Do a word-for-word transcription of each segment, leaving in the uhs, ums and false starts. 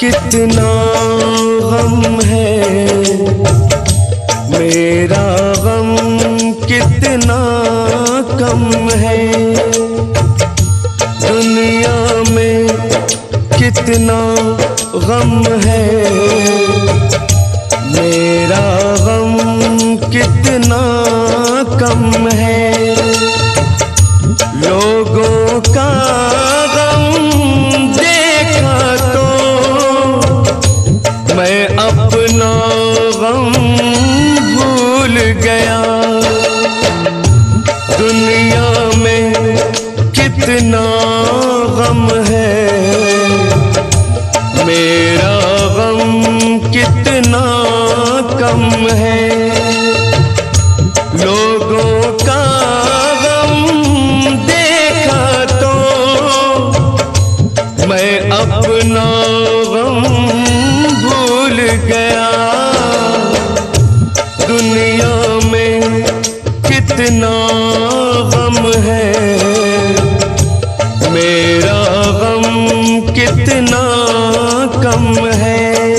कितना गम है, मेरा गम कितना कम है। दुनिया में कितना गम है, मेरा गम कितना कम है। लोगों का गम देखा तो मैं अपना गम भूल गया। दुनिया में कितना गम है, मेरा गम कितना कम है। लोगों का मैं अपना गम भूल गया। दुनिया में कितना गम है, मेरा गम कितना कम है।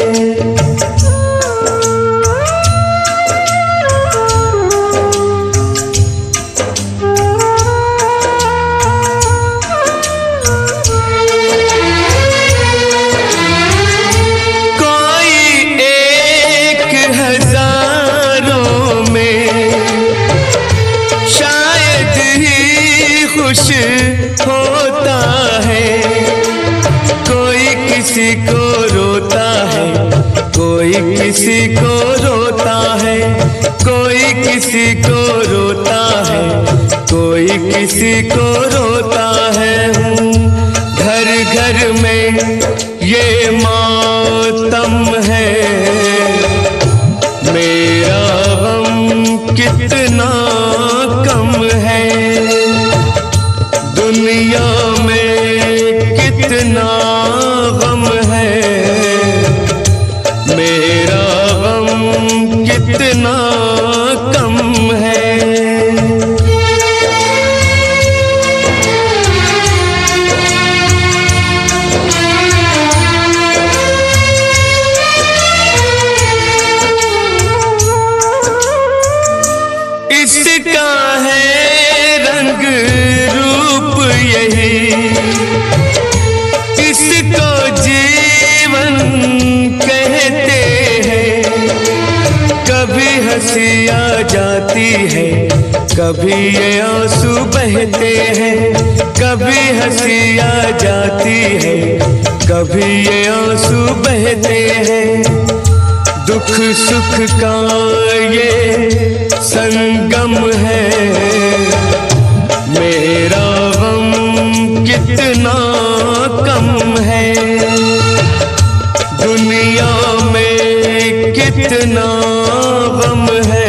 खुश होता है, कोई किसी को रोता है, कोई किसी को रोता है, कोई किसी को रोता है, कोई किसी को रोता है। घर घर में ये मातम है, मेरा गम कितना कम है। दुनिया में कितना गम है, मेरा गम कितना कम है। इसका है रंग रूप यही, इसको जीवन कहते हैं। कभी हंसी आ जाती है, कभी ये आंसू बहते हैं। कभी हंसी आ जाती है, कभी ये आंसू बहते हैं। दुख सुख का ये संगम है, मेरा गम कितना कम है। दुनिया में कितना गम है,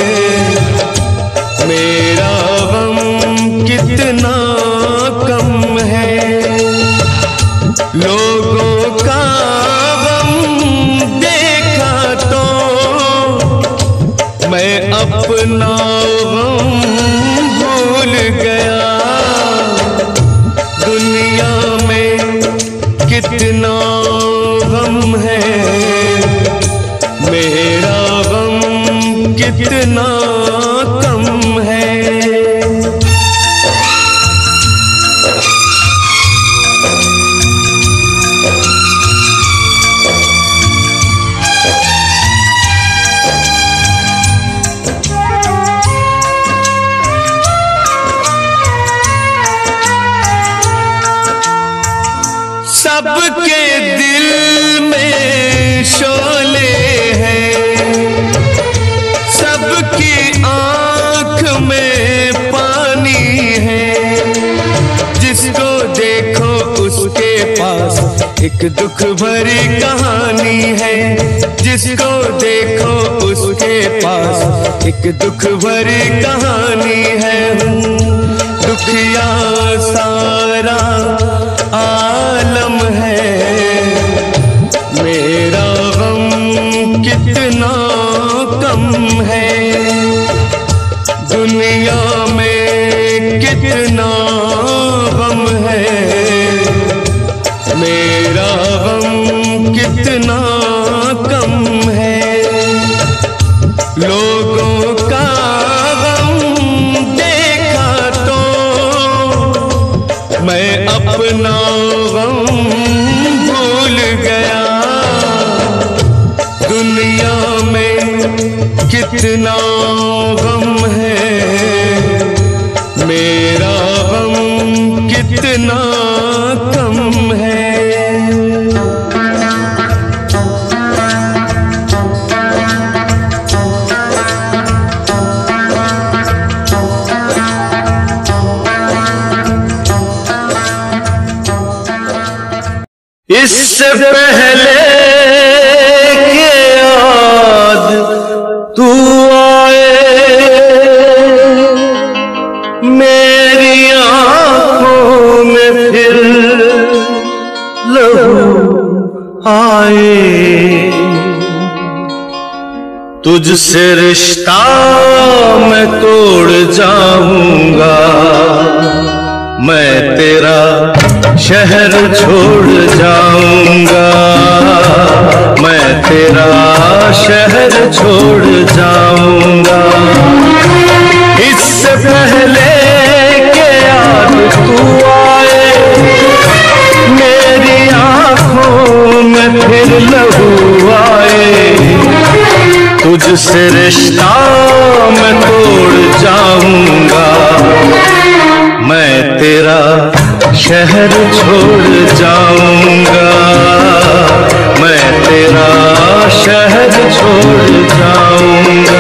मेरा गम कितना कम है। लोगों का मैं अपना गम भूल गया। दुनिया में कितना गम है, मेरा गम कितना कम है। सबके दिल में शोले हैं, सबकी आँख में पानी है। जिसको देखो उसके पास एक दुख भरी कहानी है। जिसको देखो उसके पास एक दुख भरी कहानी है। दुखिया सारा आलम है, मेरा गम कितना कम है। दुनिया में कितना गम है, मेरा गम कितना मैं अपना गम भूल गया। दुनिया में कितना गम है, मेरा गम कितना कम है। इससे पहले के याद तू आए, मेरी आंखों में फिर लहू आए। तुझसे रिश्ता मैं तोड़ जाऊंगा, मैं तेरा शहर छोड़ जाऊंगा, मैं तेरा शहर छोड़ जाऊंगा। इससे पहले के याद तू आए, मेरी आंखों में फिर लहू आए। तुझसे रिश्ता मैं तोड़ जाऊंगा, मैं तेरा शहर छोड़ जाऊंगा, मैं तेरा शहर छोड़ जाऊंगा।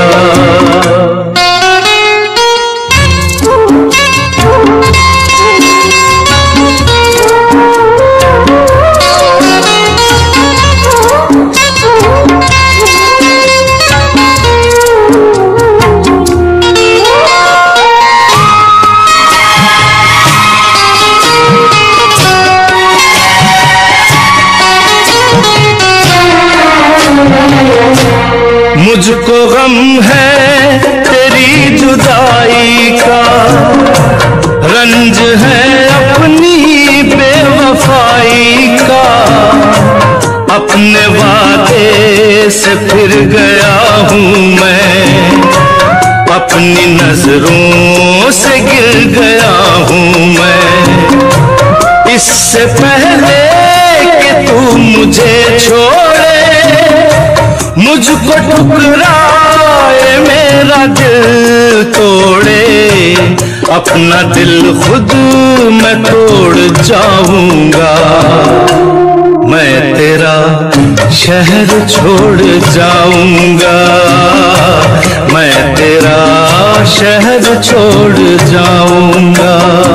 मुझको गम है तेरी जुदाई का, रंज है अपनी बेवफाई का। अपने वादे से फिर गया हूँ मैं, अपनी नजरों से गिर गया हूँ मैं। इससे पहले कि तू मुझे छोड़े, मुझको ठुकराए, मेरा दिल तोड़े, अपना दिल खुद मैं तोड़ जाऊंगा। मैं तेरा शहर छोड़ जाऊंगा, मैं तेरा शहर छोड़ जाऊंगा।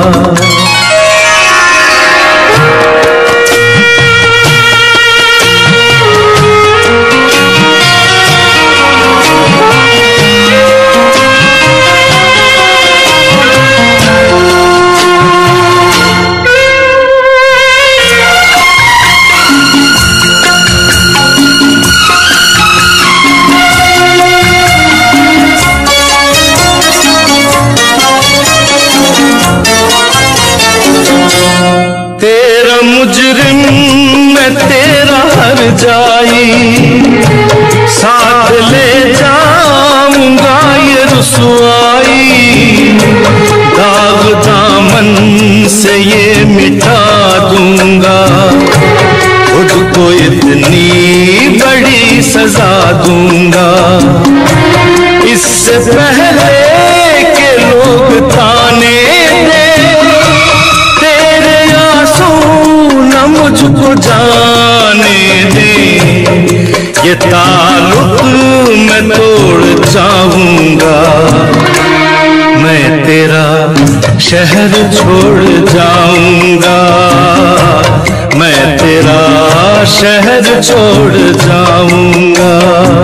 तेरा मुजरिम मैं तेरा हर जाई, साथ ले जाऊंगा ये रुसवाई। दाग दामन से ये मिटा दूंगा, खुद को इतनी बड़ी सजा दूंगा। इससे पहले के लोग ताने दे, तेरे आंसू न मुझको जाने दे। ये ताल्लुक मैं तोड़ जाऊंगा, मैं तेरा शहर छोड़ जाऊंगा, मैं तेरा शहर छोड़ जाऊंगा।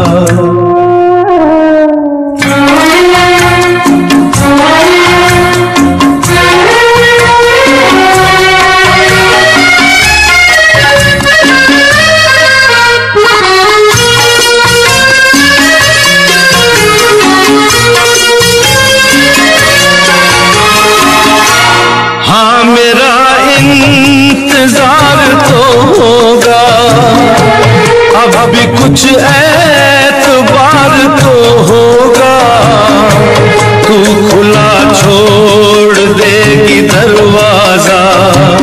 हाँ मेरा इंतजार तो होगा, अब भी कुछ एतबार तो होगा। तू खुला छोड़ देगी दरवाजा,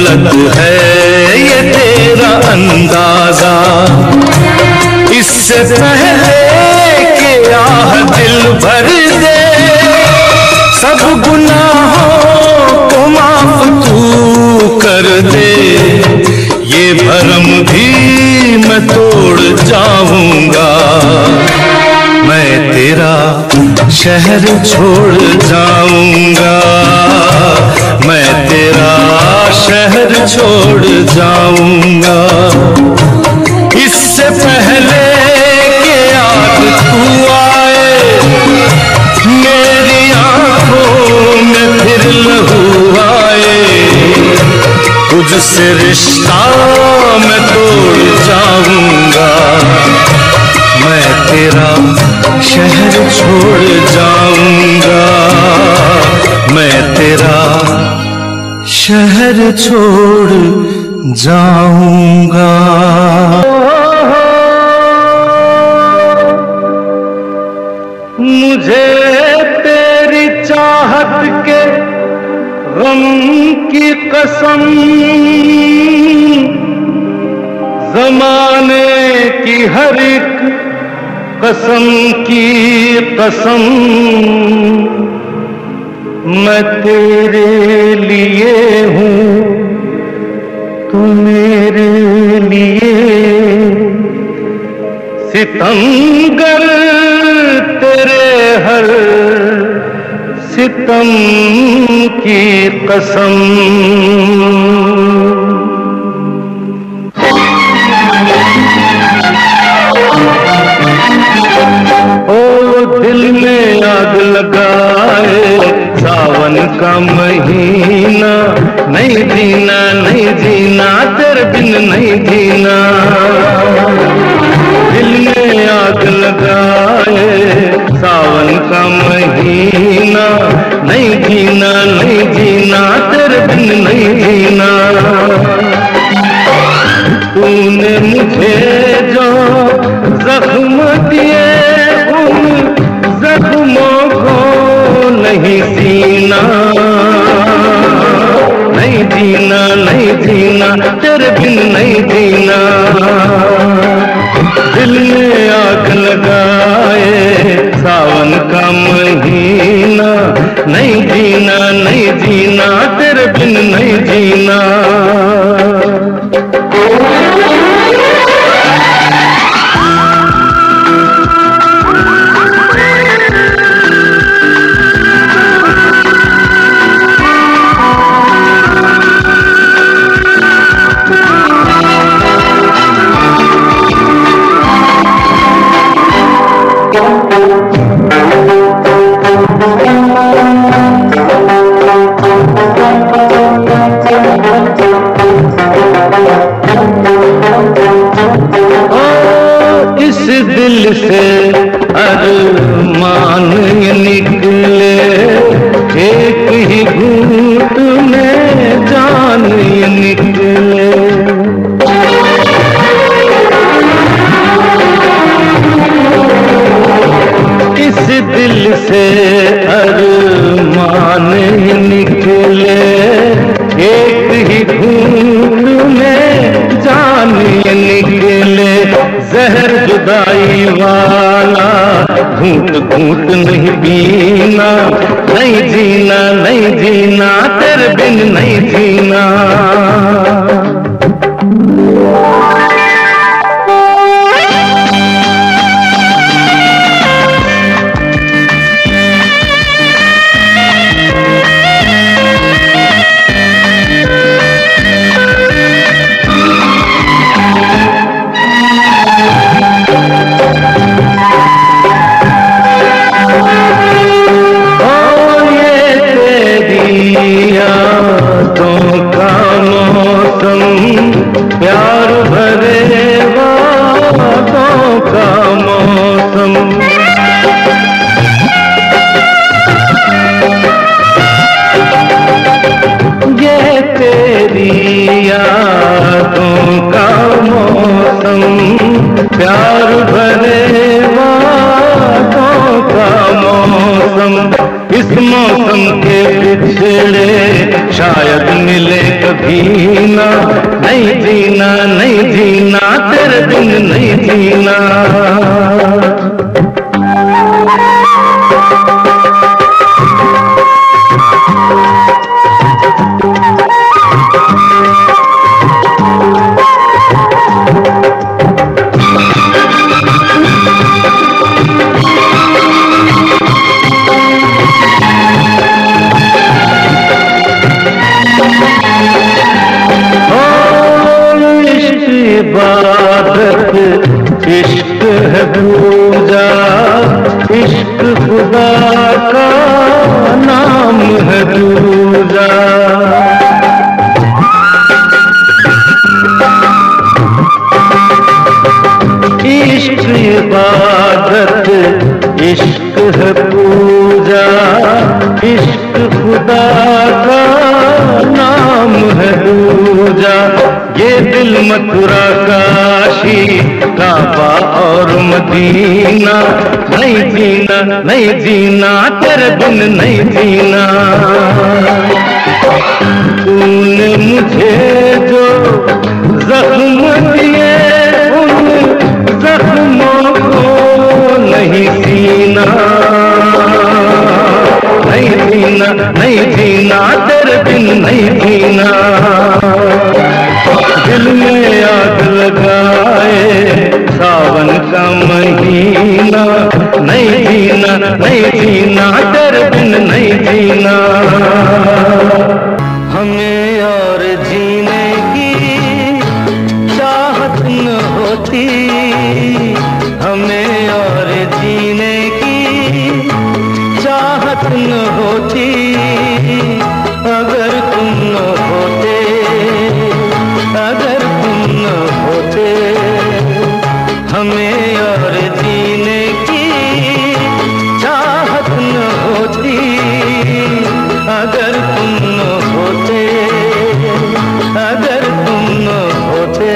गलत है ये तेरा अंदाजा। इससे पहले कि आह दिल भर दे, सब गुनाहों को माफ तू कर दे। ये भरम भी मैं तोड़ जाऊंगा, मैं तेरा शहर छोड़ जाऊंगा, मैं तेरा शहर छोड़ जाऊंगा। इससे पहले कि याद तू आए, मेरी आंखों में फिर लहू आए, तुझसे रिश्ता मैं तोड़ जाऊंगा, मैं तेरा शहर छोड़ जाऊंगा, मैं तेरा शहर छोड़ जाऊंगा। मुझे तेरी चाहत के गम की कसम, जमाने की हर एक कसम की कसम, मैं तेरे लिए हूँ तू मेरे लिए। सितमगर तेरे हर सितम की कसम। दिल में आग लगाए सावन का महीना, नहीं जीना नहीं जीना तेरे बिन नहीं जीना। दिल में आग लगाए सावन का महीना, नहीं जीना नहीं जीना तेरे बिन नहीं जीना। तूने मुझे जो जख्म दिए जख्मों को नहीं सीना, नहीं जीना नहीं जीना तेरे बिन नहीं जीना। दिल में आग लगाए सावन का महीना, नहीं जीना नहीं जीना तेरे बिन नहीं जीना। दिल से अरमान निकले, एक ही घूंट में जान निकले। इस दिल से अरमान निकले, एक ही घूंट में जान निकले। जहर जुदाई वाला घूंट घूंट नहीं पीना, नहीं जीना नहीं जीना तेरे बिन नहीं जीना। प्यार भरे वादों का मौसम, ये तेरी यादों का मौसम, प्यार भरे वादों का मौसम। इस मौसम के पिछड़े शायद मिले कभी जीना, नहीं जीना, नहीं जीना, तेरे बिन नहीं जीना। इबादत इश्क है पूजा, इश्क खुदा का नाम है दूजा। इश्क इबादत इश्क है पूजा, इश्क खुदा का नाम है दूजा। ये दिल मथुरा काशी काबा और मदीना, नहीं जीना, नहीं जीना, तेरे बिन नहीं जीना। तूने मुझे जो जख्म दिए उन जख्मों को नहीं सीना, नहीं जीना, नहीं जीना, तेरे बिन नहीं जीना। दिल में आग लगाए सावन का महीना, नहीं जीना, नहीं जीना, तेरे बिन नहीं जीना। हमें और जीने की चाहत न होती, हमें और जीने की चाहत न होती, अगर तुम न होते, अगर तुम न होते। हमें और जीने की चाहत न होती, अगर तुम न होते, अगर तुम न होते।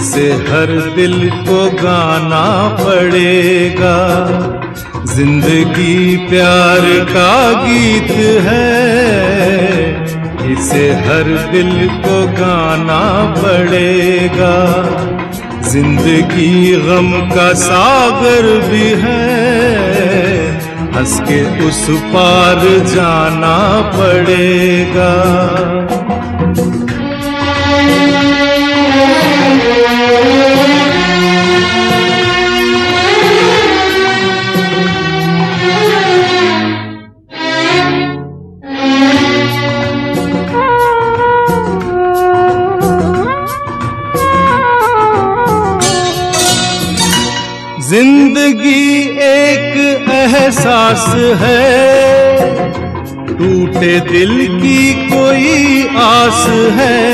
इसे हर दिल को गाना पड़ेगा। जिंदगी प्यार का गीत है, इसे हर दिल को गाना पड़ेगा। जिंदगी गम का सागर भी है, हंस के उस पार जाना पड़ेगा। जिंदगी एक एहसास है, टूटे दिल की कोई आस है।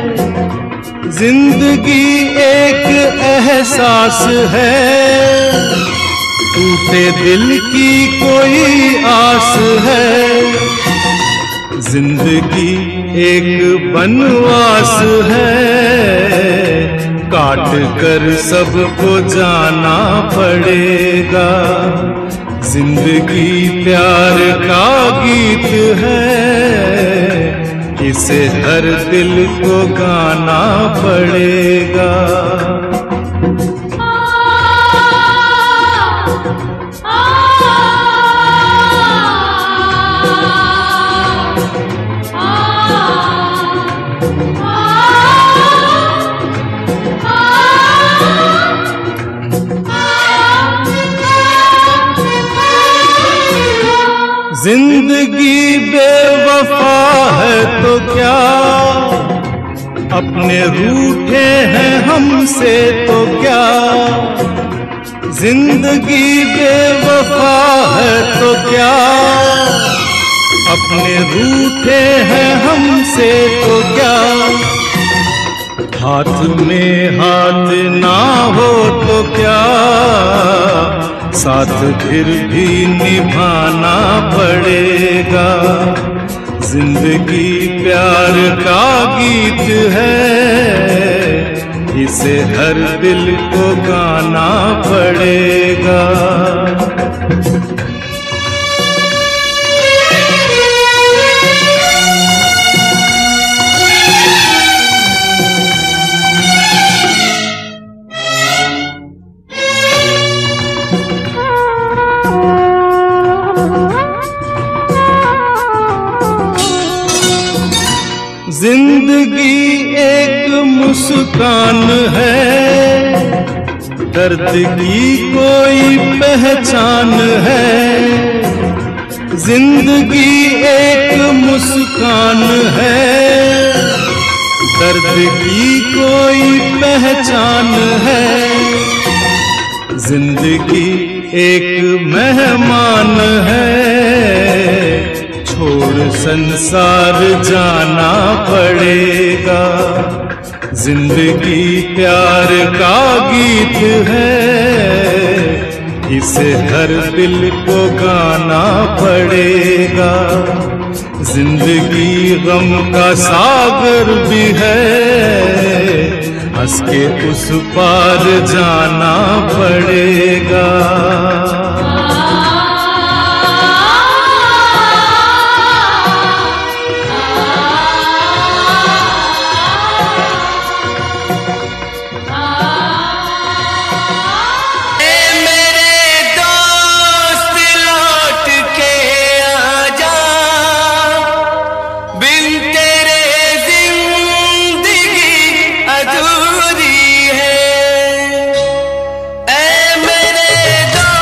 जिंदगी एक एहसास है, टूटे दिल की कोई आस है। जिंदगी एक बनवास है, काट कर सबको जाना पड़ेगा। जिंदगी प्यार का गीत है, इसे हर दिल को गाना पड़ेगा। जिंदगी बेवफा है तो क्या, अपने रूठे हैं हमसे तो क्या। जिंदगी बेवफा है तो क्या, अपने रूठे हैं हमसे तो क्या। हाथ में हाथ ना हो तो क्या, साथ फिर भी निभाना पड़ेगा। जिंदगी प्यार का गीत है, इसे हर दिल को गाना पड़ेगा। जिंदगी एक मुस्कान है, दर्द की कोई पहचान है। जिंदगी एक मुस्कान है, दर्द की कोई पहचान है। जिंदगी एक मेहमान है, छोड़ संसार जाना पड़ेगा। जिंदगी प्यार का गीत है, इसे हर दिल को गाना पड़ेगा। जिंदगी गम का सागर भी है, हंस के उस पार जाना पड़ेगा। अधूरी है, ऐ मेरे दोस्त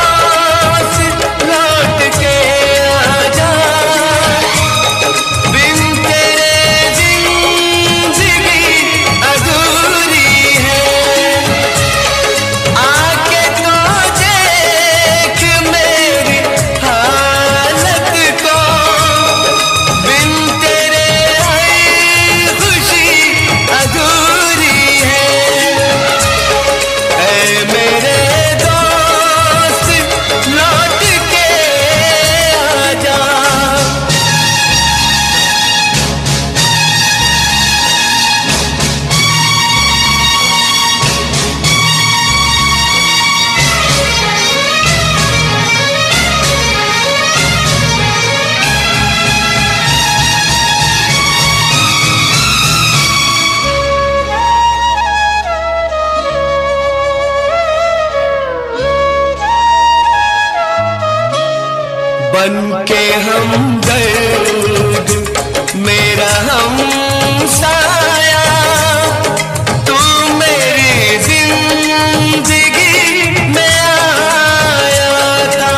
बन के हमदर्द मेरा हमसाया, तू मेरी जिंदगी में आया था।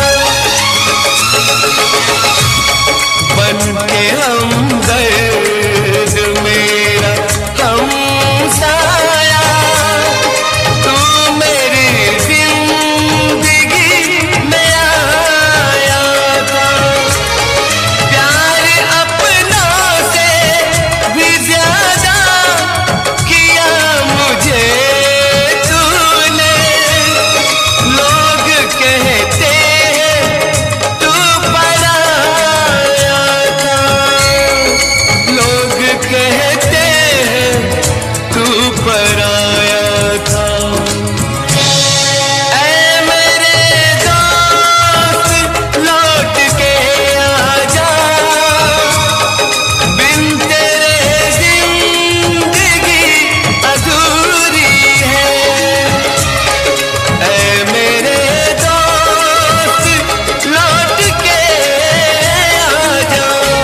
बन के हमदर्द मेरा हमसाया, तू मेरी जिंदगी में आया था। प्यार अपनों से भी ज्यादा किया मुझे तूने। लोग कहते हैं तू पराया था, लोग कहते हैं तू पराया था। ऐ मेरे दोस्त लौट के आजा, बिन तेरे जिंदगी अधूरी है। ऐ मेरे दोस्त लौट के आजा।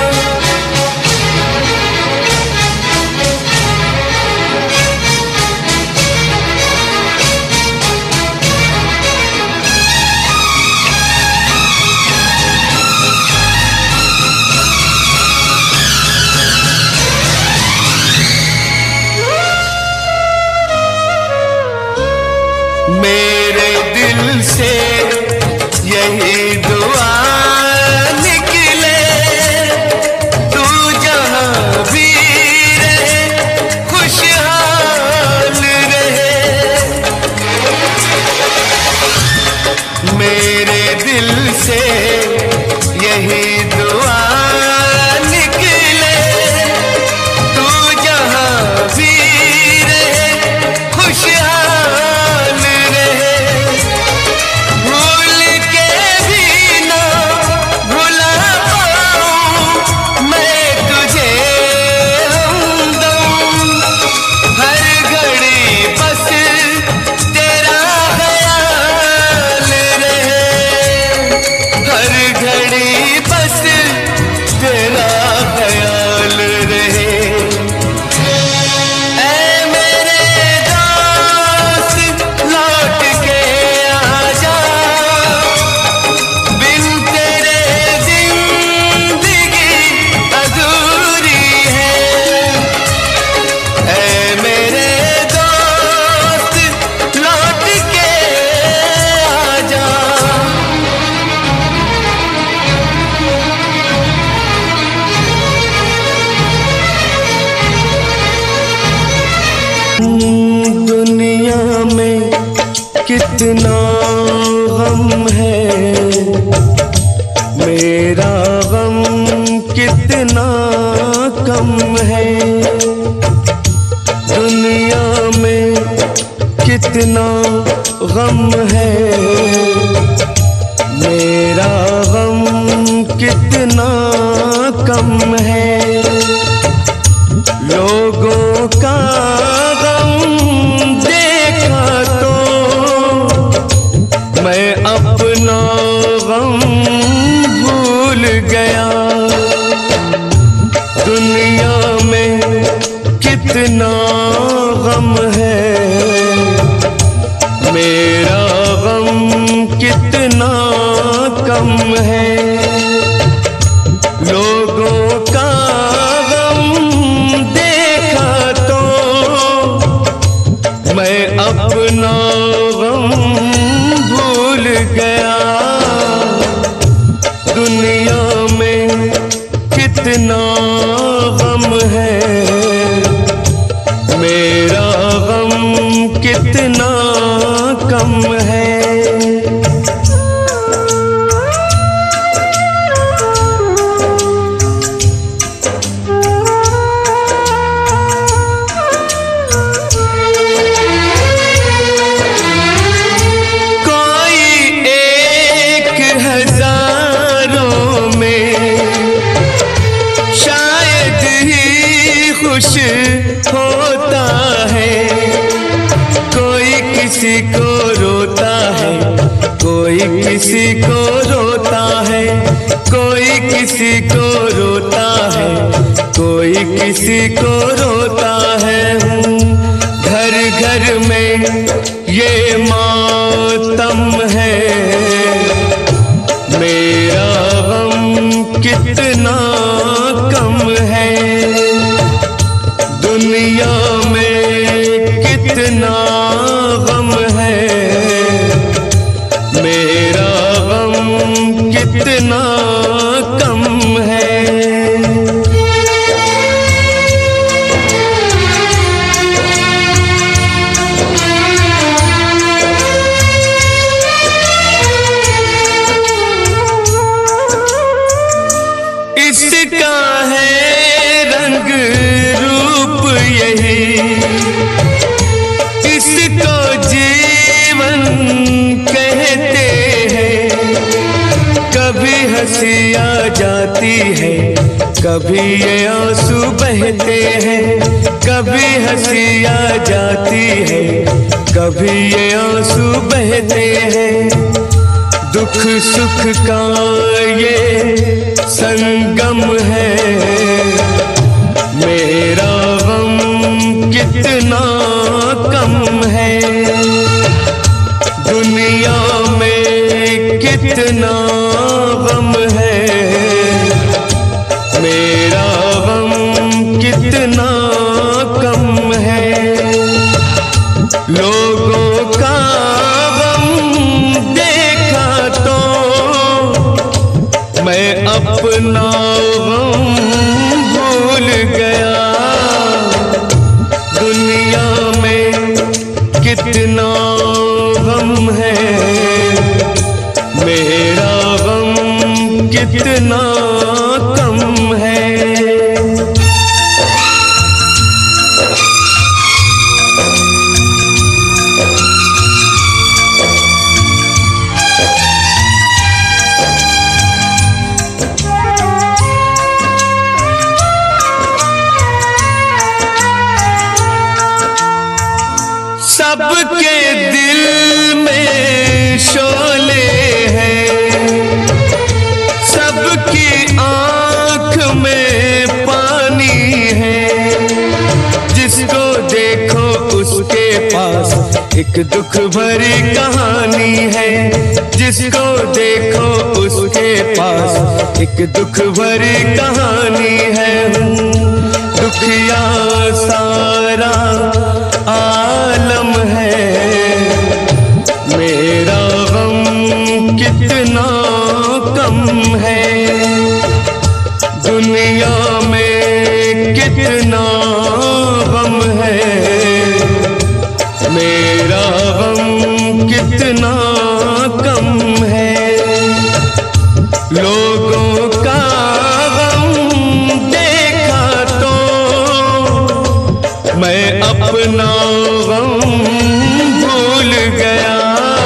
मेरे दिल से यही दुआ निकले, तू जहाँ भी रहे खुशहाल रहे। मेरे दिल से यही दुआ निकले, तू जहाँ भी रहे खुशहाल रहे। भूल के भी ना भुला पाऊं मैं तुझे हमदम, हर घड़ी बस तेरा ख्याल रहे। हर घड़ी बस तेरा ख्याल रहे। ऐ मेरे दोस्त लौट के आजा, बिन तेरे जिंदगी अधूरी है। ऐ मेरे दोस्त लौट के आजा। दुनिया में कितना गम है, मेरा गम कितना कम है। दुनिया में कितना गम है, मेरा गम कितना कम है। लोगों का गम देखा तो मैं अपना गम भूल गया। दुनिया में कितना गम है, मेरा गम कितना कम है। लोगों का गम देखा तो मैं अपना गम भूल गया। दुनिया में कितना गम है, मेरा गम कितना कम है। खुश होता है, कोई किसी को रोता है, कोई किसी को रोता है। कोई किसी को रोता है, कोई किसी को रोता है। घर घर में ये मातम है, मेरा गम कितना कम है। दुनिया में कितना गम है, मेरा गम कितना कम है। इसका है रंग रूप यही, इसको जीवन कहते हैं। कभी हंसी आ जाती है, कभी ये आंसू बहते हैं। कभी हंसी आ जाती है, कभी ये आंसू बहते हैं। दुख सुख का ये संगम है, मेरा गम कितना कम है। दुनिया में कितना गम है, मेरा गम कितना कम है। लोगों का मैं अपना गम भूल गया। दुनिया में कितना गम है, मेरा गम कितना कम है। सबके दिल में शोले हैं, सबकी आंख में पानी है। जिसको देखो उसके पास एक दुख भरी कहानी है। जिसको देखो उसके पास एक दुख भरी कहानी है। दुखिया सारा आलम है, मेरा गम कितना कम है। दुनिया में कितना गम है, मेरा गम कितना कम है। लोगों का गम देखा तो मैं अपना गम भूल गया।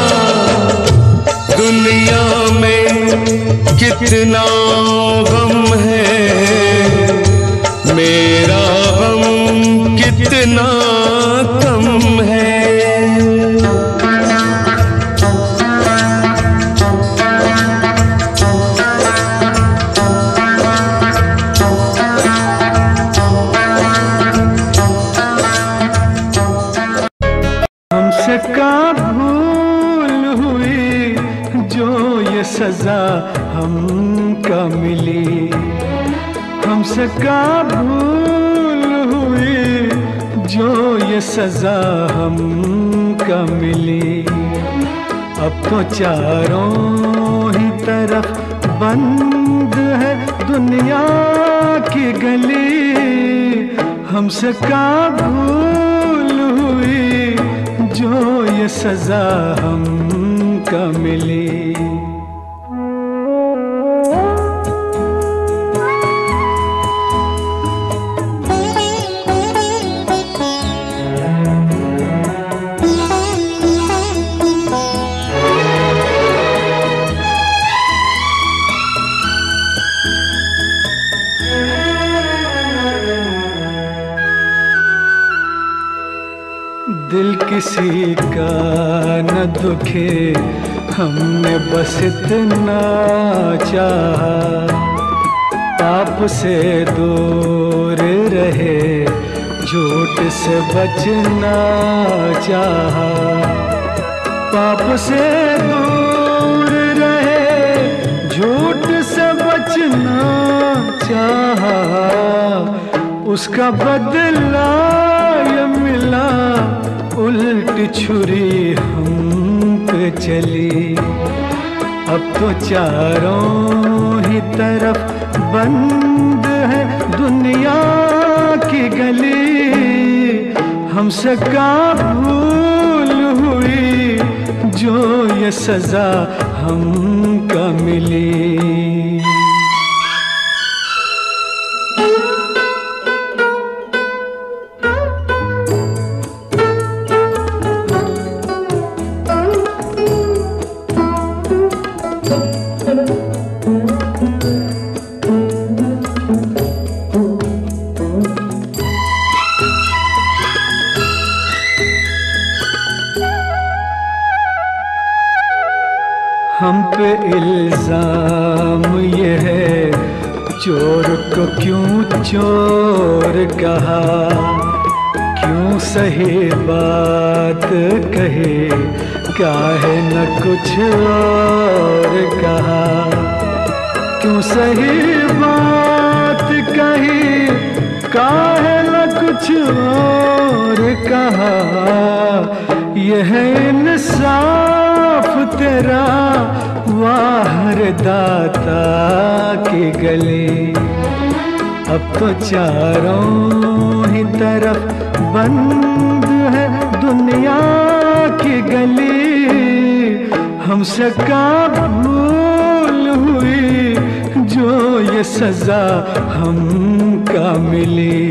दुनिया में कितना गम है, मेरा गम कितना कम है। हमसे का भूल हुई जो ये सजा हमका मिली। हमसे का भूल हुई जो ये सजा हमका मिली। अब तो चारों ही तरफ बंद है दुनिया की गली। हमसे का भूल हुई जो ये सजा हमका मिली। दिल किसी का न दुखे हमने बस इतना चाहा, पाप से दूर रहे, झूठ से बचना चाहा। पाप से दूर रहे, झूठ से बचना चाहा, उसका बदला ये मिला, उल्ट छुरी हम पे चली। अब तो चारों ही तरफ बंद है दुनिया की गली, हमसे का भूल हुई जो ये सजा हमका मिली। हम पे इल्जाम ये है, चोर को क्यों चोर कहा, क्यों सही बात कहे, काहे न कुछ और कहा। क्यों सही बात कही, काहे न कुछ और कहा। यह इंसाफ तेरा वाहर दाता की गली। अब तो चारों ही तरफ बंद है दुनिया की गली, हमसे का भूल हुई जो ये सजा हमका मिली।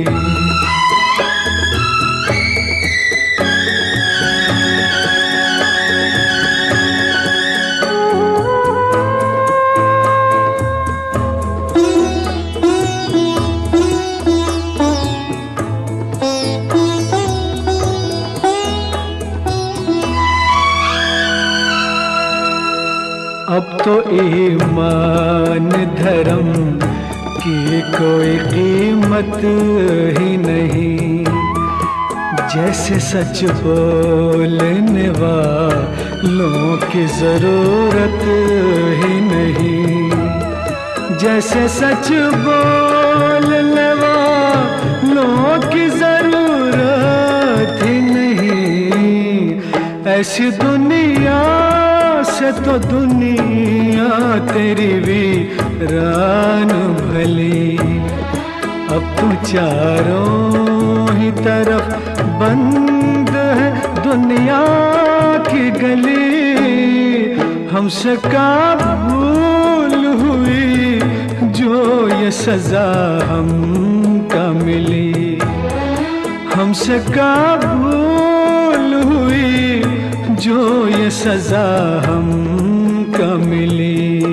अब तो ईमान धर्म की कोई कीमत ही नहीं, जैसे सच बोलने वालों की जरूरत ही नहीं। जैसे सच बोलने वालों की जरूरत ही नहीं, ऐसी दुनिया से तो दुनिया तेरी वीरान भली। अब तो चारों ही तरफ बंद है दुनिया की गली, हमसे का भूल हुई जो ये सजा हमका मिली। हमसे का भूल हुई जो ये सजा हमका मिली।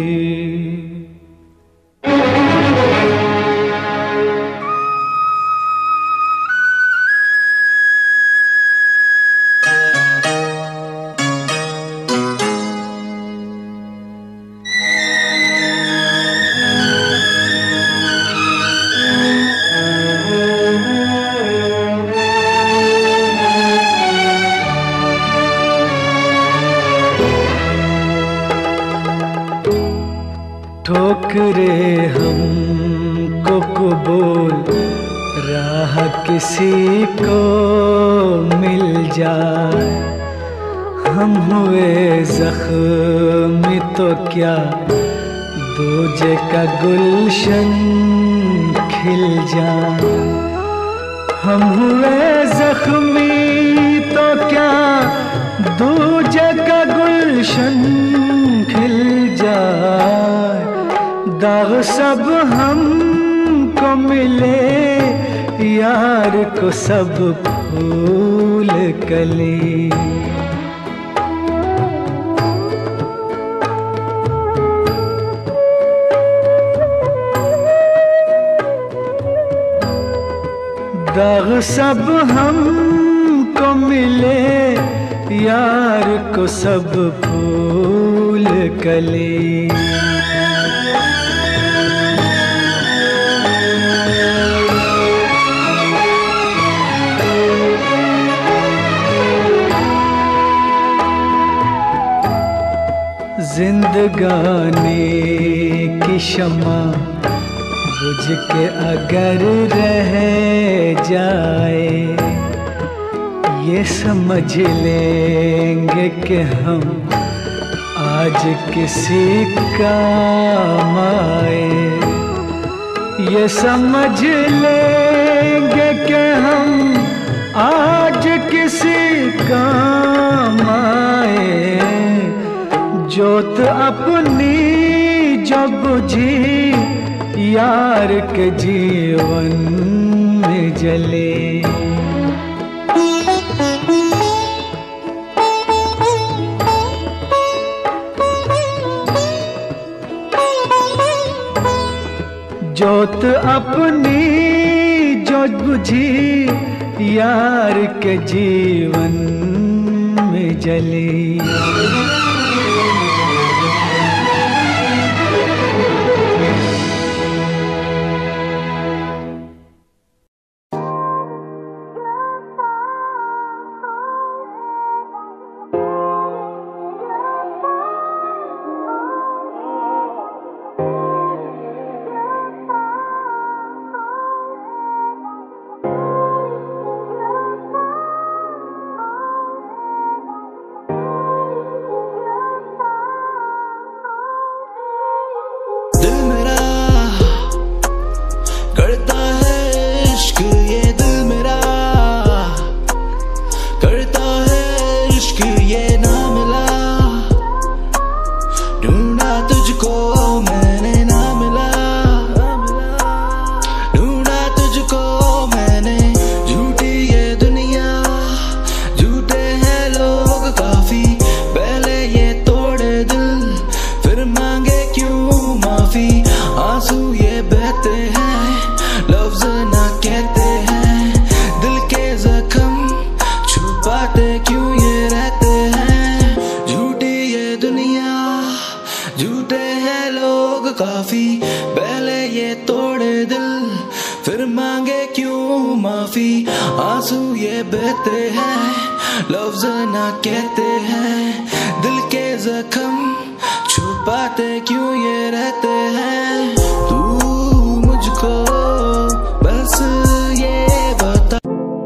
ठोकरे हमको कबूल राह किसी को मिल जाए, हम हुए जख्मी तो क्या दूजे का गुलशन खिल जाए। हम हुए जख्मी तो क्या दूजे का गुलशन खिल जाए। दाग सब हमको मिले, यार को सब फूल कली। दाग सब हमको मिले, यार को सब फूल फूल कली। जिंदगानी की शम्मा बुझ के अगर रह जाए, ये समझ लेंगे कि हम आज किसी काम आए। ये समझ लेंगे कि हम आज किसी काम आए। जोत अपनी जब बुझी यार के जीवन में जले। जोत अपनी जो बुझी यार के जीवन में जली। काफी पहले ये तोड़े दिल, फिर मांगे क्यों माफी। आंसू ये बहते हैं, लफ्ज ना कहते हैं, दिल के जख्म छुपाते क्यों ये रहते हैं। तू मुझको बस ये बता।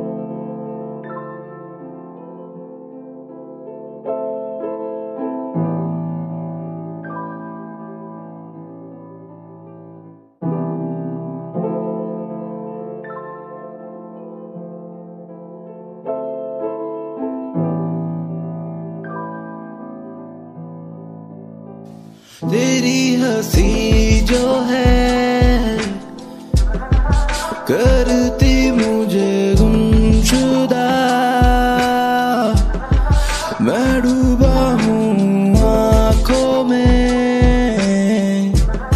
तेरी हंसी जो है करती मुझे गुमशुदा, मैं डूबा हूँ आँखों में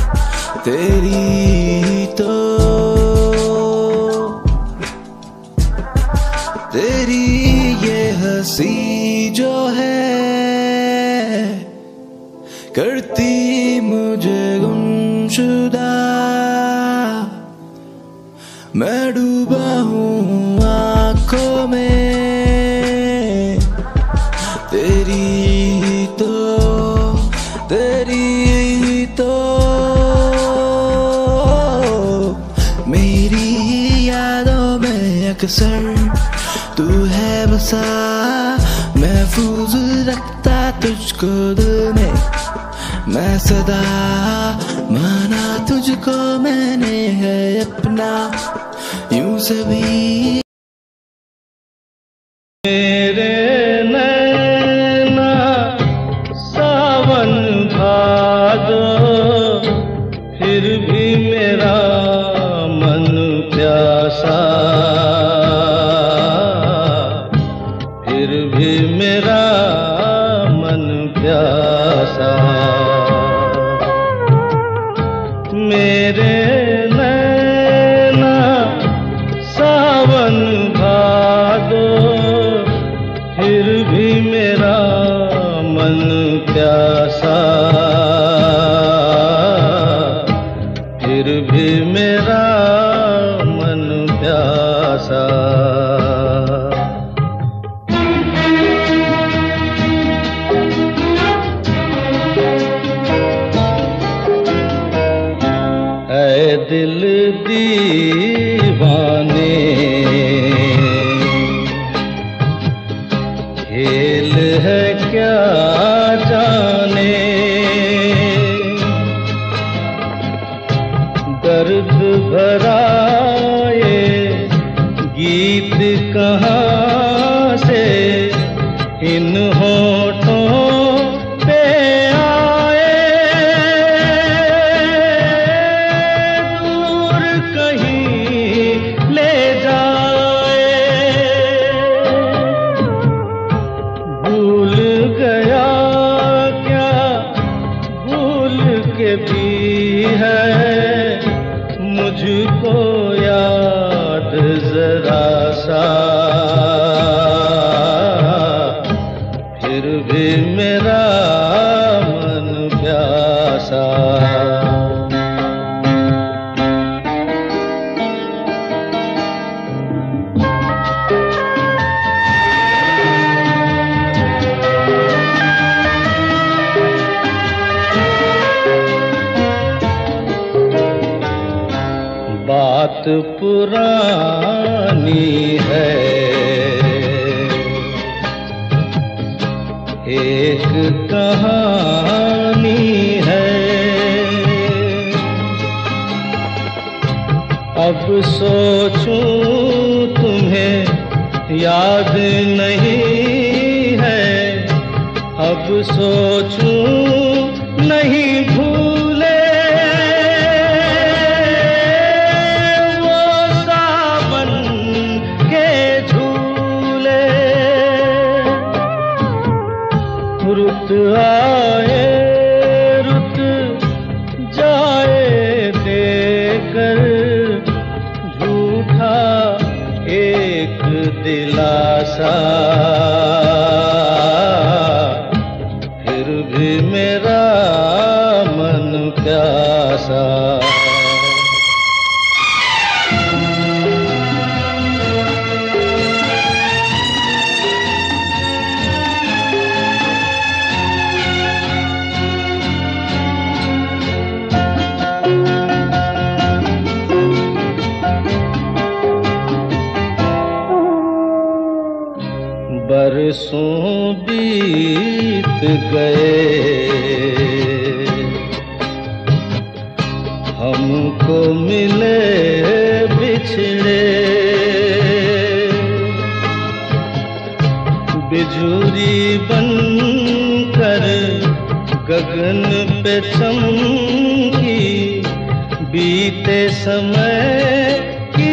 तेरी। तो तेरी ये हंसी जो है करती मुझे गुमशुदा, मैं डूबा हूँ आँखों में तेरी। तो तेरी तो मेरी यादों में अक्सर तू है बसा, महफूज रखता तुझको दिल में मैं सदा। माना तुझको मैंने है अपना यूं सभी। मेरे नैना सावन भादो, फिर भी मेरा मन प्यासा, फिर भी मेरा मन प्यासा। मेरे नैना सावन भादो, फिर भी मेरा मन प्यासा। मेरा मन प्यासा। बात पुरानी है, एक कहानी है, अब सोचूं तुम्हें याद नहीं है, अब सोचूं नहीं भूले रुत आए रुत जाए देकर झूठा एक दिलासा, फिर भी मेरा मन प्यासा। बरसों बीत गए हमको मिले बिछड़े, बिजुरी बनकर गगन पे चमकी बीते समय की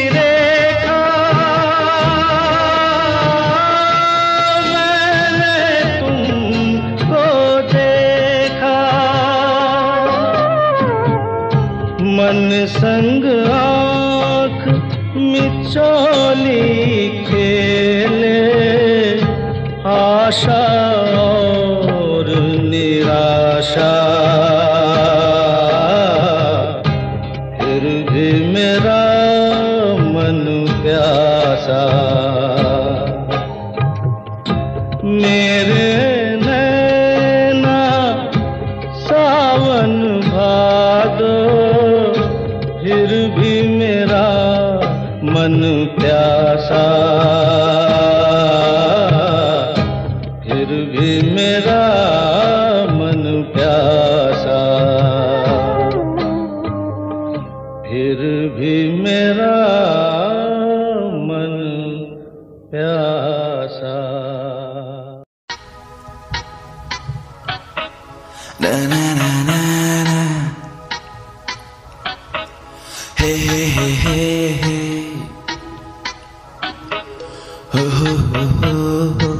मन संग आँख मिचौली खेले, आशा और निराशा, फिर भी मेरा मन प्यासा। मेरे नैना सावन भादो, फिर भी मेरा मन प्यासा, फिर भी मेरा मन प्यासा, फिर भी मेरा मन प्यासा। Na na na na na. Hey hey hey hey hey. Ho ho ho ho ho.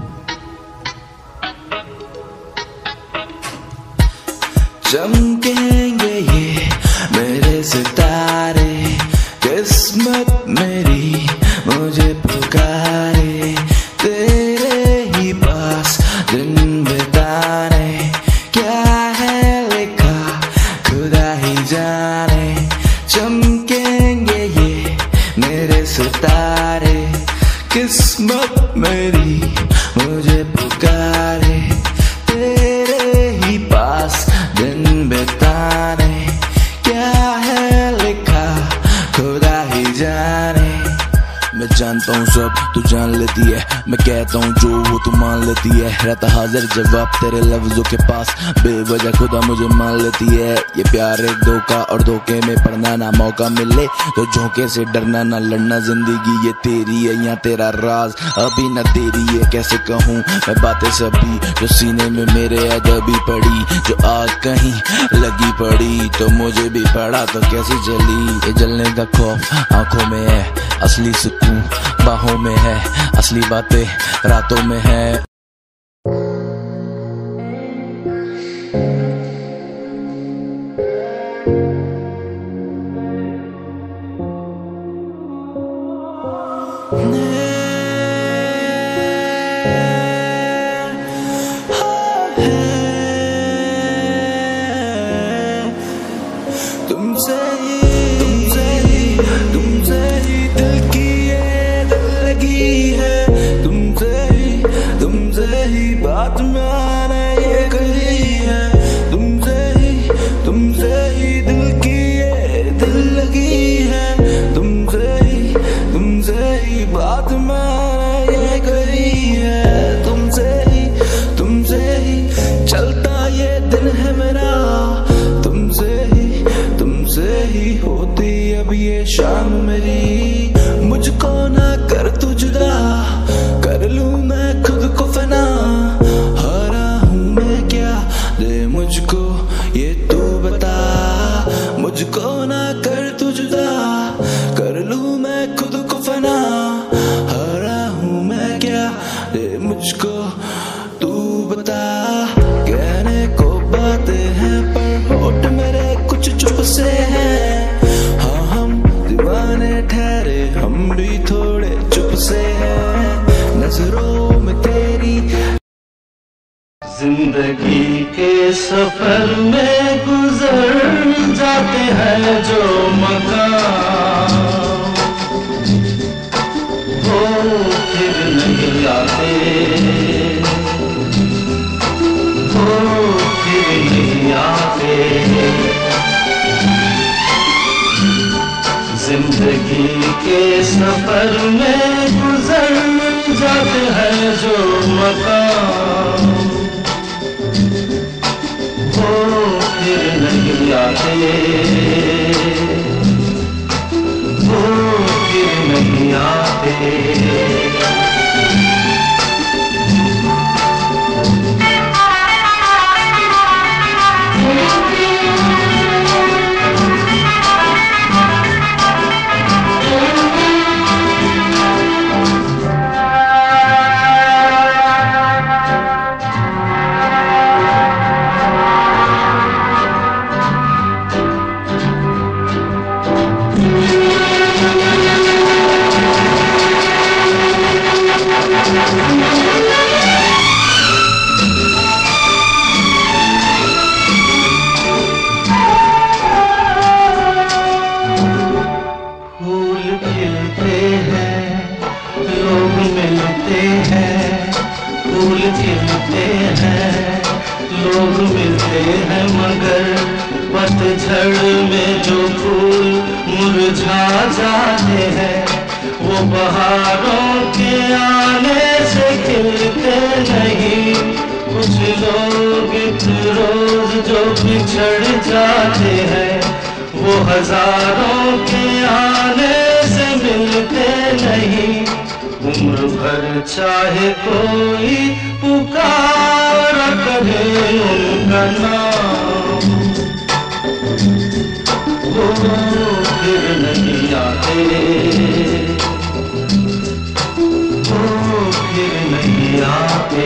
चमकेंगे ये मेरे सितारे, किस्मत मेरी मुझे पुकारे, तेरे ही पास दिन बिताने, क्या है लिखा खुदा ही जाने। चमकेंगे ये मेरे सितारे, किस्मत मेरी मुझे पुकारे, तेरे ही पास दिन बिताने, क्या है लिखा खुदा ही जाने। मैं जानता हूँ सब तू जान लेती है, मैं कहता हूँ जो वो तू मान लेती है, रहता हाजिर जवाब तेरे लफ्जों के पास, बेवजह खुदा मुझे मान लेती है। ये प्यार एक धोखा और धोखे में पड़ना, ना मौका मिले तो झोंके से डरना, ना लड़ना जिंदगी ये तेरी है या तेरा राज अभी ना तेरी है। कैसे कहूँ मैं बातें सभी जो सीने में मेरे अजबी पड़ी, जो आग कहीं लगी पड़ी तो मुझे भी पड़ा तो कैसे जली। ये जलने का खौफ आंखों में है, असली सुकून बाहों में है, असली बातें रातों में है। तुमसे ही तुमसे ही तुमसे ही दिल की ये दिल लगी है, तुमसे ही तुमसे ही बात मैंने ये कही है, तुमसे ही तुमसे ही दिल की ये दिल लगी है, तुमसे ही तुमसे ही बात मैंने ये कही है, तुमसे ही तुमसे ही चलता ये दिन है मेरा, तुमसे ही तुमसे ही होती अब ये शाम मेरी, मुझको ना कर तू जुदा, कर लूं मैं खुद को फना, हारा हूं मैं क्या दे मुझको ये तू बता, मुझको ना कर तू जुदा, कर लूं मैं खुद को फना, हारा हूं मैं क्या दे मुझको तू बता। कहने को बातें हैं पर होठ मेरे कुछ चुप से हैं, हाँ हम दीवाने ठहरे हम भी थोड़े चुप से हैं, नजरों में तेरी। जिंदगी के सफर में गुजर जाते हैं जो मकाम, वो फिर नहीं आते, वो फिर नहीं आते। जिंदगी के सफर में गुजर जाते हैं जो मकाम, वो फिर नहीं आते, वो फिर नहीं आते। लोग मिलते हैं मगर पतझड़ में जो फूल मुरझा जाते हैं, वो बहारों के आने से खिलते नहीं। कुछ लोग एक रोज जो बिछड़ जाते हैं, वो हजारों के आने से मिलते नहीं। उम्र भर चाहे कोई पुकार करे उनका नाम, वो फिर नहीं आते, वो फिर नहीं आते।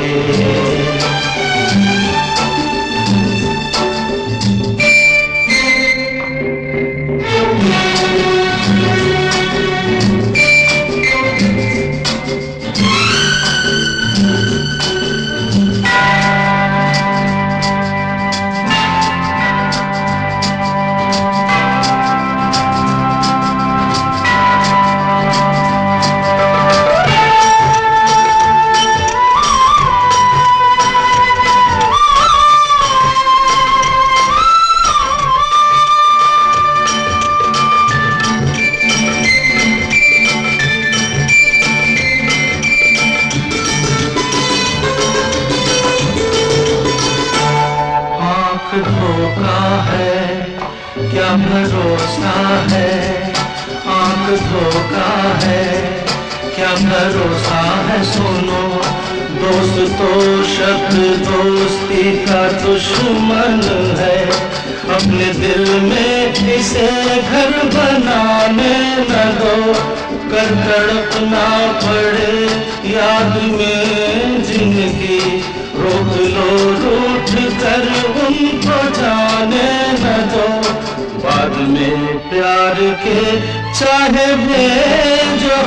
धोखा है क्या भरोसा है, आंख धोखा है क्या भरोसा है। सुनो दोस्त तो शब्द दोस्ती का दुश्मन है, अपने दिल में इसे घर बनाने न दो, कर तड़पना पड़े याद में जिंदगी। रोक लो रूठ कर उनको जाने न दो, बाद में प्यार के चाहे भेजो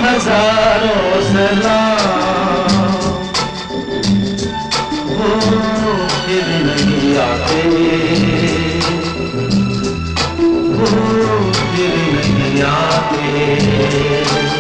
हजारों सलाम, वो फिर नहीं आते, वो फिर नहीं आते।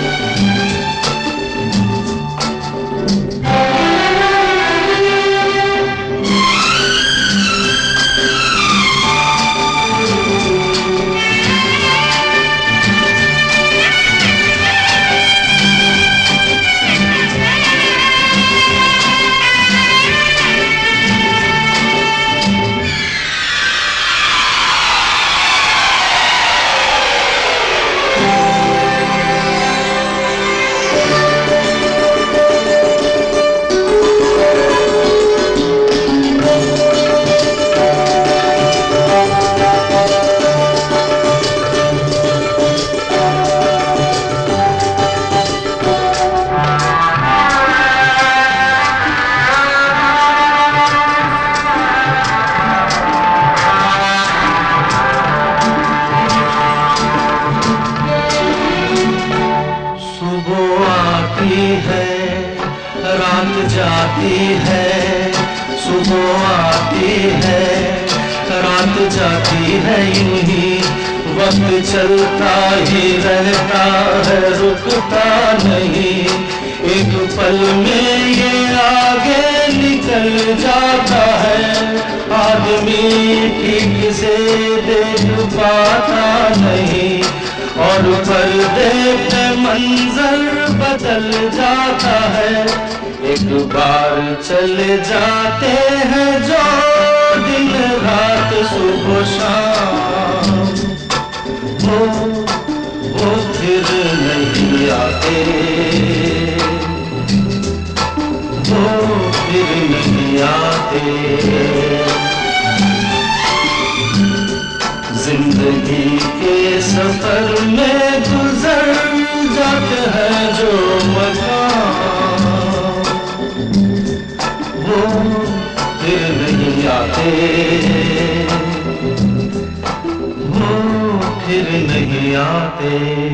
जाती है, सुबह आती है, रात जाती है, यूं ही वक्त चलता ही रहता है, रुकता नहीं। एक पल में ये आगे निकल जाता है, आदमी ठीक से देख पाता नहीं, और पर्दे पे मंजर बदल जाता है। एक बार चले जाते हैं जो दिन रात सुबह शाम, वो वो फिर नहीं आते, वो फिर नहीं आते। जिंदगी के सफर में गुजर जाते हैं जो मकाम, वो फिर नहीं आते, वो फिर नहीं आते।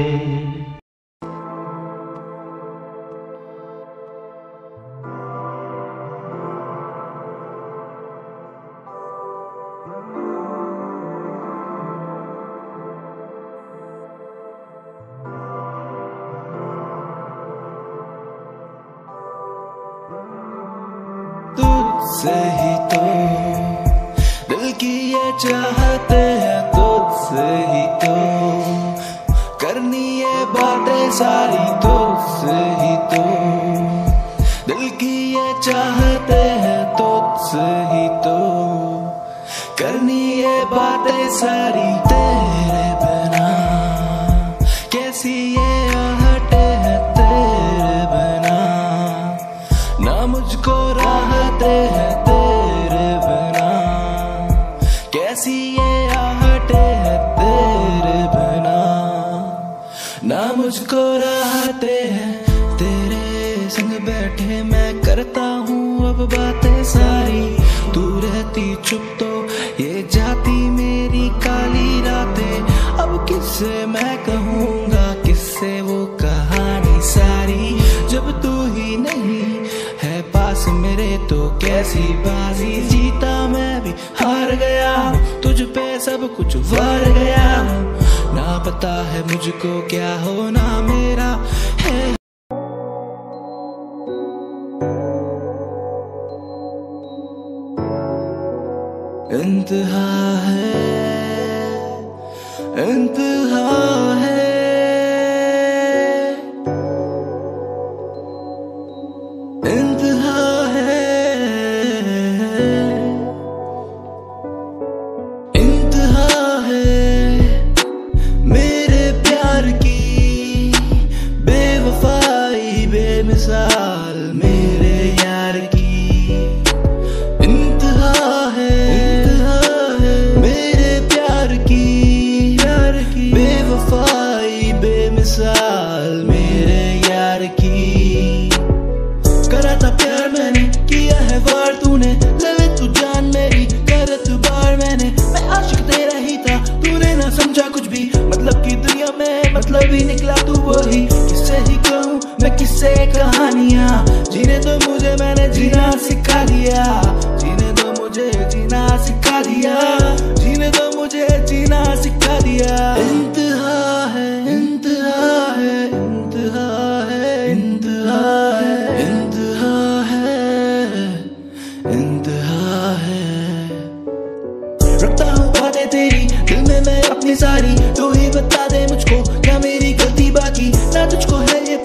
तुझसे ही तो दिल की ये चाहते हैं, तुझसे ही तो करनी ये बातें सारी, तुझसे ही तो दिल की ये चाहते हैं, तुझसे ही तो करनी ये बातें सारी। तेरे बिना कैसी ये आहटें हैं, तेरे बिना ना मुझको राहते हैं, तेरे बिना कैसी ये आहटें हैं, तेरे बिना ना मुझको राहते हैं। तेरे संग बैठे मैं करता हूँ अब बातें सारी, तू रहती चुप तो ये जाती मेरी काली रातें। अब किससे मैं कहूँगा, किससे वो कहानी सारी, जब तू ही नहीं है पास मेरे तो कैसी बाजी। जीता मैं भी हार गया, तुझ पे सब कुछ वार गया, ना पता है मुझको क्या होना मेरा है। इंतहा है, इंतहा है, इंतहा है, इंतहा है मेरे प्यार की बेवफाई बेमिसाल मेरे यार की। इंतहा है, इंतहा है मेरे प्यार की, प्यार की बेवफाई बेमिसाल मेरे यार की। करा था प्यार मैंने, किया है वार तूने, ले ले तू जान मेरी कर एतबार मैंने। मैं आशिक तेरा ही था, तूने ना समझा कुछ भी, मतलब की दुनिया में मतलब ही निकला तू वही। किससे ही कहूँ मैं किससे कहानियाँ, जीने दो मुझे मैंने जीना सिखा दिया, जीने दो मुझे इतनी सारी, तू ही बता दे मुझको क्या मेरी गलती बाकी ना तुझको है ये।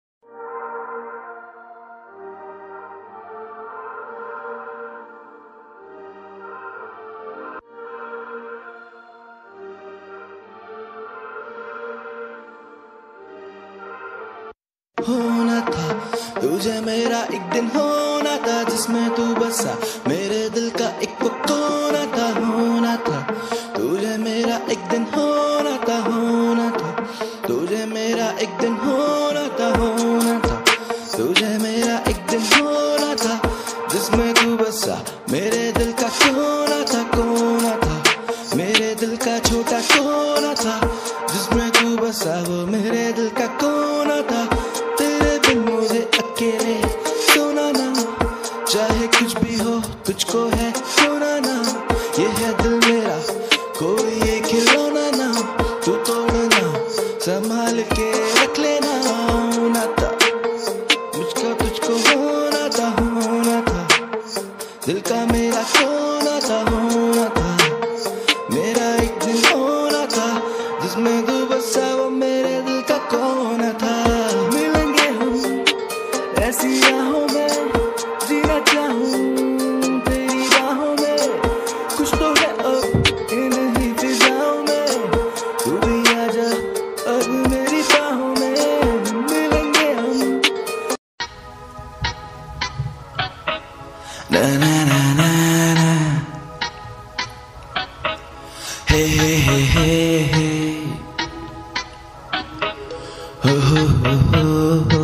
होना था तुझे मेरा एक दिन, होना था जिसमें तू बसा मेरे दिल का एक कोना था। होना था तुझे मेरा एक दिन, होना था होना था तुझे मेरा एक दिन, होना था होना था तुझे मेरा एक दिन, होना था जिसमें तू बसा मेरे दिल का कोना था। कोना था मेरे दिल का छोटा कोना था जिसमें तू बसा, वो मेरे दिल का कोना था। तेरे बिन मुझे अकेले सोना ना, चाहे कुछ भी हो तुझको है खोना ना। ये है दिल मेरा कोई ये खिलौना ना, तू तोड़ना संभाल के रख लेना। होना था मुझको तुझको, होना था होना था दिल का मेरा कोना था। होना था मेरा एक दिन, होना था जिसमें तू बसा, वो मेरे दिल का कोना था। मिलेंगे हम ऐसी राहों में, जीना चाहूं तेरी बाहों में, कुछ तो है अब इन ही फिजाओं में, तू भी आजा अब मेरी बाहों में। मिलेंगे हम ना ना ना ना ना, हे हे हे हे हे, हो हो हो हो हो।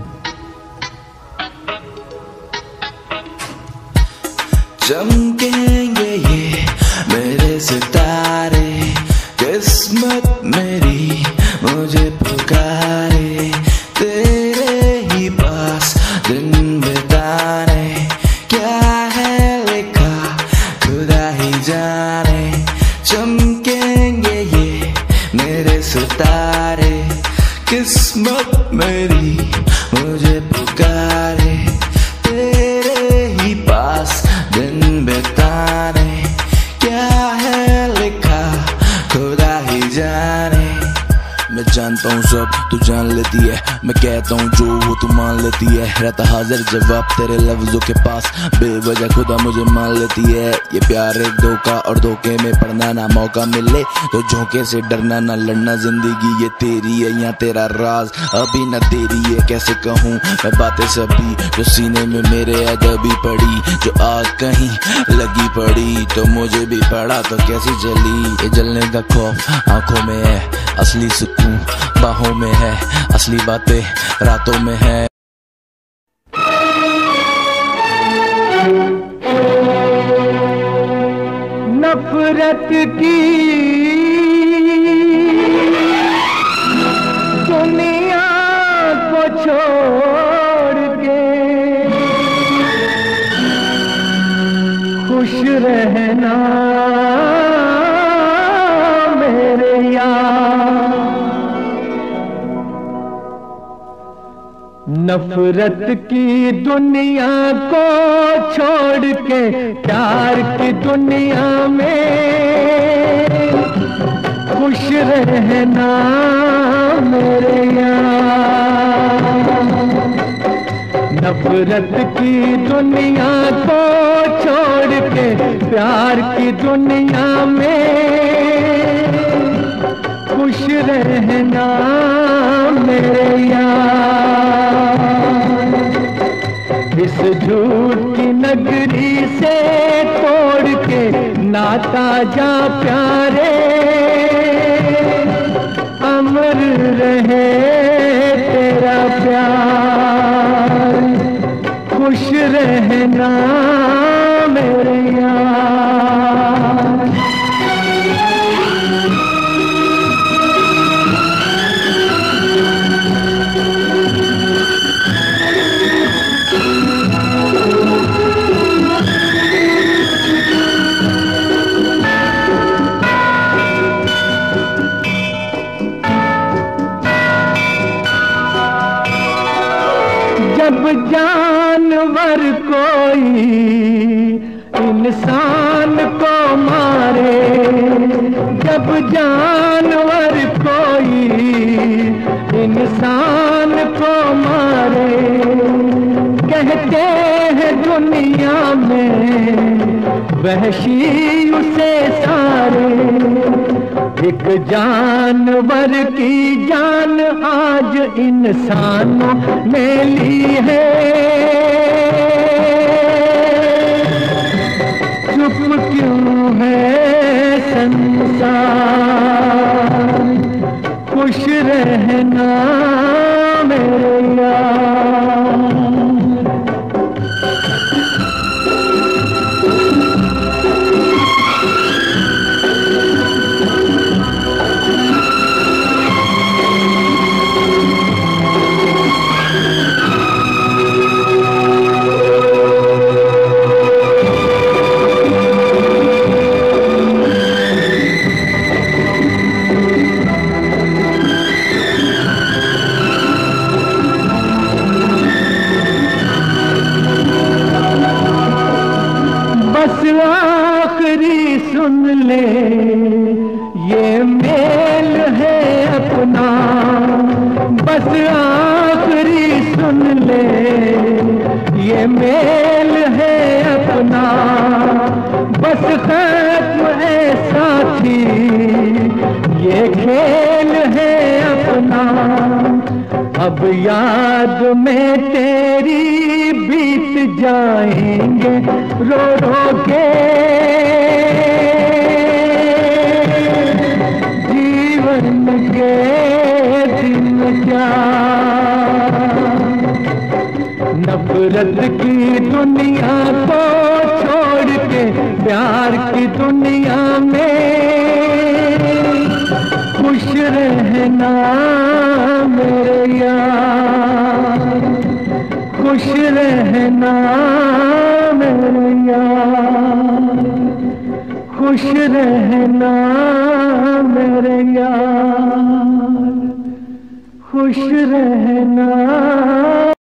चमकेंगे ये मेरे सितारे, किस्मत मेरी मुझे पुकारे, तेरे ही पास दिन बिताने, क्या है लिखा खुदा ही जाने। चमकेंगे ये मेरे सितारे, किस्मत मेरी मुझे पुकारे, तेरे ही पास दिन बिताने, क्या है लिखा खुदा ही जाने। मैं जानता हूँ सब तू जान लेती है, मैं कहता हूँ जो वो तू मान लेती है। रहता हाजिर जवाब तेरे लफ्जों के पास, बेवजह खुदा मुझे मान लेती है। ये प्यार एक धोखा और धोखे में पड़ना ना, मौका मिले तो झोंके से डरना ना, लड़ना जिंदगी ये तेरी है या तेरा राज अभी ना तेरी है। कैसे कहूँ मैं बातें सभी जो सीने में मेरे अदबी पड़ी, जो आग कहीं लगी पड़ी तो मुझे भी पड़ा तो कैसी जली। ये जलने का खौफ आंखों में है, असली सुकून बाहों में है, असली बातें रातों में है। नफरत की दुनिया को छोड़ के खुश रहना मेरे यार। नफरत की दुनिया को छोड़ के प्यार की दुनिया में खुश रहना मेरे यार। नफरत की दुनिया को छोड़ के प्यार की दुनिया में खुश रहना मेरे यार। इस झूठ की नगरी से तोड़ के नाता जा प्यारे, अमर रहे तेरा प्यार, खुश रहना मेरे यार। जब जानवर कोई इंसान को मारे, जब जानवर कोई इंसान को मारे। कहते हैं दुनिया में वहशी उसे सारे, एक जानवर की जान आज इंसानों ने ली है। चुप क्यों है संसार, खुश रहना मेरे यार। बस आखिरी सुन ले ये मेल है अपना, बस आखिरी सुन ले ये मेल है अपना। बस खत्म है साथी ये खेल है अपना। अब याद में तेरी बीत जाएंगे रो रो के, जीवन के दिन क्या। नफरत की दुनिया को छोड़ के प्यार की दुनिया में खुश रहना मेरे यार, खुश रहना मेरे यार, खुश रहना मेरे यार, खुश रहना।